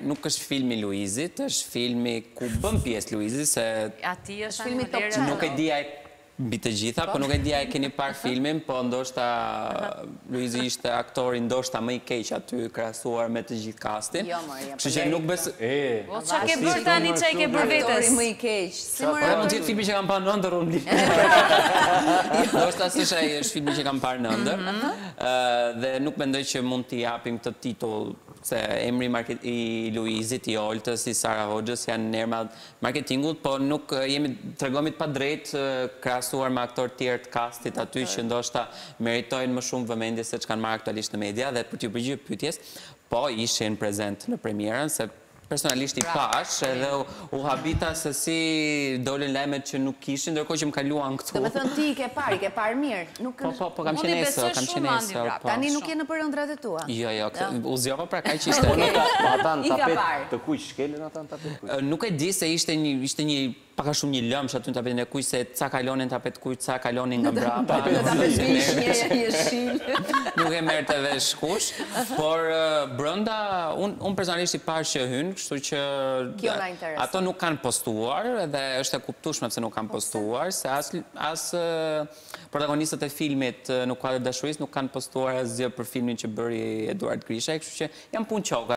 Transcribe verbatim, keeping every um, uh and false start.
nuk është filmi Luizit, është filmi ku bën pjesë Luizi, se Ati është filmi Top Channel. nuk e di ai mbi të gjitha, po nuk e di ai keni parë filmin, po ndoshta Luizi ishte aktori ndoshta më i keq aty krahasuar me të gjithë kastin. Jo, mërë, jam Kështu që nuk besoj. Po çka ke bërë tani, çka ke bërë vetes? Aktori më i keq. Si Po më mund të jetë filmi që kam parë në ëndër unë. Ndoshta s'është ai, është filmi që kam parë në ëndër. Dhe nuk mendoj që mund t'i japim këtë titull, se emri i Luizit, i Oltës, i Sara Hoxhës janë në emra marketingut, po nuk jemi tregomi të padrejt krahasuar me aktorë tjerë të kastit aty që ndoshta meritojnë më shumë vëmendje se ç'kanë marrë aktualisht në media, dhe për t'ju përgjigjer pyetjes, po ishin prezent në premierën, se personalisht i pash, edhe u habita se si dolin lajmet që nuk kishin, ndërkohë që më kaluan këtu. Do me thënë ti i ke parë, i ke parë mirë. Po, po, po, kam qenë esër, kam qenë esër. Tani nuk je në përëndrat e tua. Jo, jo, u zjova pra kaj që ishte. Ata në I ka tapet parë. të kuq, shkelin ata në tapet të kuq. Nuk e di se ishte një paka shumë një lëmsh aty në tapetin e kuq, se ca kalonin tapet kuq, ca kalonin nga brapa. Në tapet vishnje, jeshil. Nuk e merr të vesh kush, por brenda, unë personalisht i parë që hynë, kështu që ato nuk kanë postuar, dhe është e kuptueshme pse nuk kanë postuar, se as protagonistët e filmit në kuadër dashurisë nuk kanë postuar asgjë për filmin që bëri Eduard Grisha, kështu që janë punë qoka.